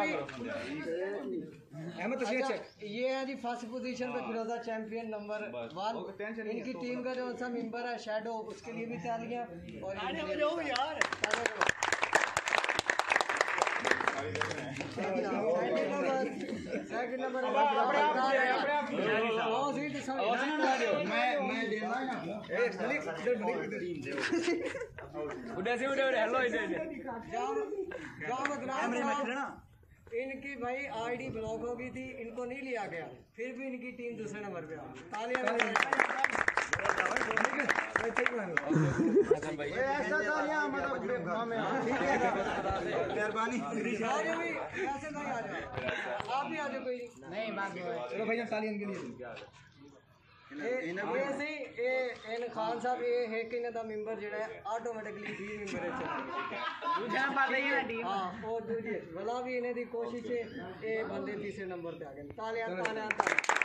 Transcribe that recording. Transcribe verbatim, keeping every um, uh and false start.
अहमद अच्छा, ये है जी फर्स्ट पोजीशन पे फिरोजा चैंपियन नंबर वन। इनकी टीम का जो सा मेंबर है शैडो, उसके लिए भी तालियां। और यार सेकंड नंबर इनकी भाई आईडी ब्लॉक हो गई थी, इनको नहीं लिया गया, फिर भी इनकी टीम दूसरे नंबर पे आ। तालियां मेहरबानी। आप भी आ जाओ कोई नहीं बात। चलो भाई तालियां इनके लिए। इन खान साहब ये है कि इन्होंने मेंबर जो है ऑटोमेटिकली डी मेंबर है। हाँ और दूसरी भला भी इन्हें दी कोशिश है, ये बंदे तीसरे नंबर पे आ गए। तालियां तालियां।